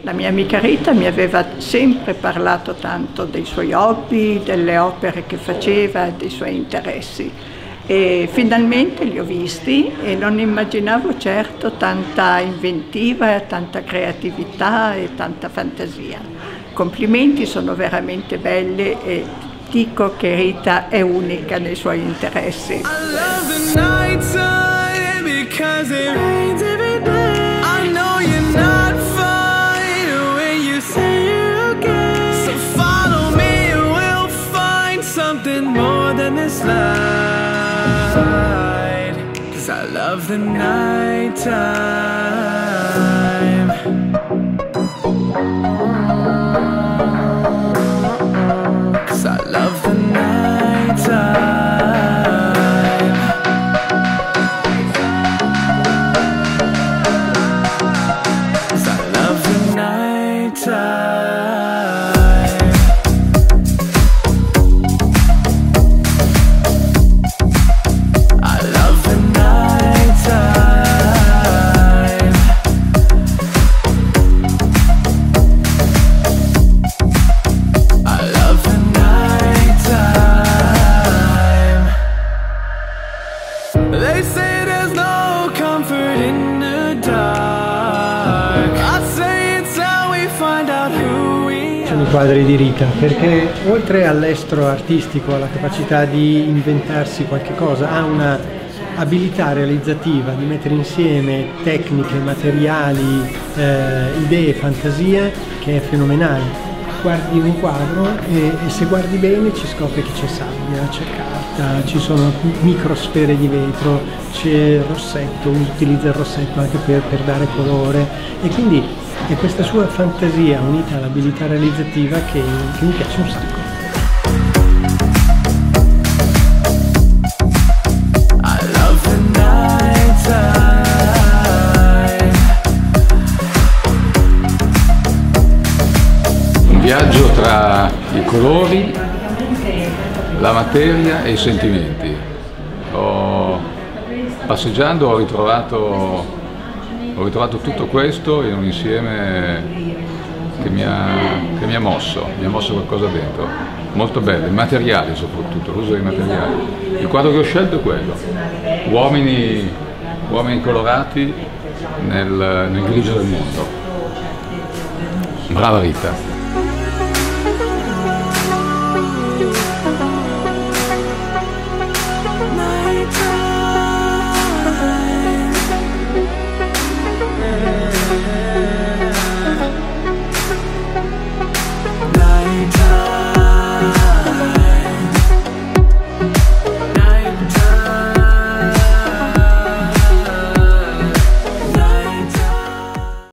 La mia amica Rita mi aveva sempre parlato tanto dei suoi hobby, delle opere che faceva, dei suoi interessi. E finalmente li ho visti e non immaginavo certo tanta inventiva, tanta creatività e tanta fantasia. Complimenti, sono veramente belle e dico che Rita è unica nei suoi interessi. Cause I love the night time. Cause I love the night time. Cause I love the night time. They say there's no comfort in the dark. I say it's how we find out who we are. Sono i quadri di Rita, perché oltre all'estro artistico, alla capacità di inventarsi qualche cosa, ha una abilità realizzativa di mettere insieme tecniche, materiali, idee, fantasia che è fenomenale. Guardi un quadro e se guardi bene ci scopri che c'è sabbia, c'è carta, ci sono microsfere di vetro, c'è il rossetto, utilizza il rossetto anche per dare colore, e quindi è questa sua fantasia unita all'abilità realizzativa che mi piace un sacco. Viaggio tra i colori, la materia e i sentimenti. Passeggiando ho ritrovato tutto questo in un insieme che mi ha mosso qualcosa dentro. Molto bello, i materiali soprattutto, l'uso dei materiali. Il quadro che ho scelto è quello, uomini colorati nel grigio del mondo. Brava Rita.